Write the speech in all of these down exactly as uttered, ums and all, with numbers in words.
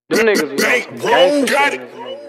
Them niggas was on gangsta.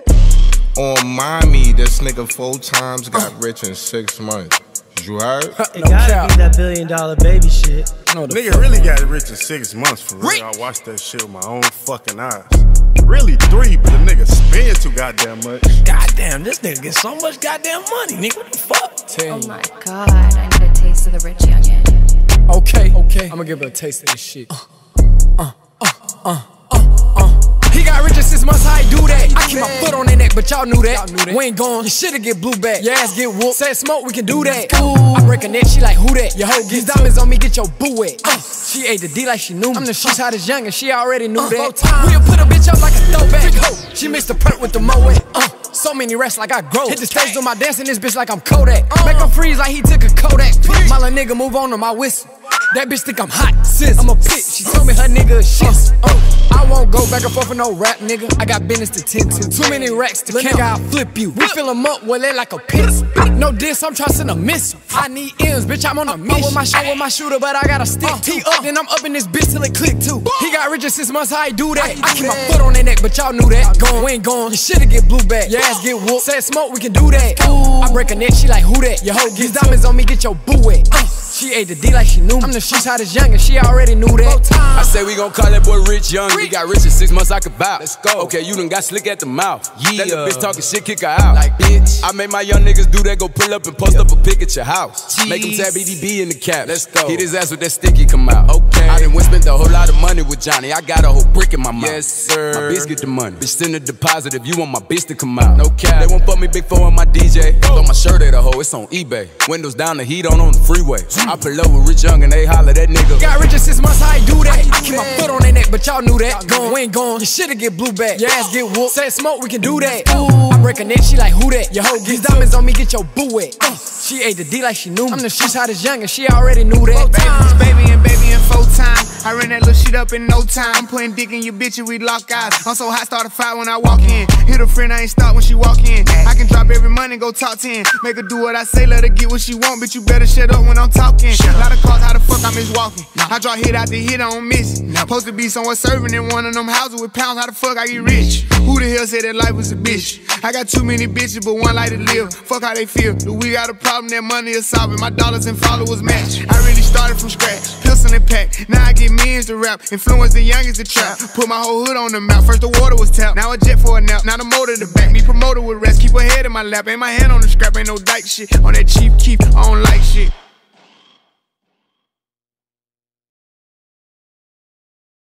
On Miami, this nigga four times got rich in six months. You heard? It no gotta cap. Be that billion dollar baby shit. No, nigga really got rich in six months for real. I watched that shit with my own fucking eyes. Really three, but the nigga spend too goddamn much. Goddamn, this nigga get so much goddamn money, nigga. What the fuck? Oh my god, I need a taste of the rich youngin'. Okay, okay, I'ma give her a taste of this shit. Uh, uh, uh, uh, uh, uh. He got rich in six months, how he do that? I keep my foot on their neck, but y'all knew that. We ain't gone, your shit'll get blue back. Your ass get whooped, said smoke, we can do that. I break a neck, she like, who that? Your hoe gets diamonds on me, get your boo wet. Uh, she ate the D like she knew me. I'm the streets hottest young and she already knew uh, that. We'll put a bitch up like a throwback. She mixed the perk with the Moet. Uh, so many racks like I grow. Hit the stage doing my dance in this bitch like I'm Kodak. Uh, Make him freeze like he took a Kodak. My little nigga move on to my whistle. That bitch think I'm hot, sis. I'm a bitch. She told me her nigga is shit. Uh, I won't go back and forth with no rap, nigga. I got business to tend to. Too many racks to count. Nigga, I'll flip you. We fill 'em up, well, they like a piss. No diss, I'm trying to send a missile. I need M's, bitch, I'm on a mission. I'm with my show with my shooter, but I got a stick. T up, then I'm up in this bitch till it click too. He got rich in six months, how he do that? I keep my foot on their neck, but y'all knew that. Gone, we ain't gone. Your shit'll get blue back. Your ass get whooped. Said smoke, we can do that. I break a neck, she like, who that? Your hoe gets diamonds on me, get your boo wet. She ate the D like she knew me. I'm the streets hottest young and she already knew that. I say we gon' call that boy Rich Young. He got rich in six months, I could bow. Let's go. Okay, you done got slick at the mouth. Yeah. Let the bitch talking shit, kick her out. Like bitch. I made my young niggas do that, go pull up and post yeah. up a pic at your house. Jeez. Make him tap E D B in the cap. Let's go. Hit his ass with that sticky come out. Okay. I done went spent a whole lot of money with Johnny. I got a whole brick in my mouth. Yes, sir. My bitch get the money. Bitch send a deposit if you want my bitch to come out. No cap. They won't fuck me big four on my D J. Throw my shirt at a hoe, it's on eBay. Windows down, the heat on on the freeway. I pull up with Rich Young and they holler that nigga. Got rich in six months, how he do that? I keep my foot on their neck, but y'all knew that. Gone, we ain't gone. Your shit'll get blue back. Your ass get whooped. Said smoke, we can do that. I break a neck, she like, who that? Your hoe gets diamonds on me, get your boo wet. She ate the D like she knew me. I'm the streets hottest young and she already knew that. Baby, baby and baby in four time. I ran that little shit up in no time. I'm putting dick in your bitch and we lock eyes. I'm so hot, start a fight when I walk in. Hit a friend, I ain't stop when she walk in. I can drop every money, go top ten. Make her do what I say, let her get what she want. But you better shut up when I'm talking. Lot of calls, how the fuck I miss walking? I draw hit out the hit, I don't miss. Supposed to be somewhere serving in one of them houses with pounds. How the fuck I get rich? Who the hell said that life was a bitch? I got too many bitches, but one like to live. Fuck how they feel. Do we got a problem that money is solving? My dollars and followers match. I really started from scratch. Pistol and pack. Now I get millions to rap. Influence the youngest to trap. Put my whole hood on the map. First the water was tapped. Now a jet for a nap. Now the motor to back. Me promoter with rest. Keep her head in my lap. Ain't my hand on the scrap. Ain't no dyke shit. On that cheap keep. I don't like shit.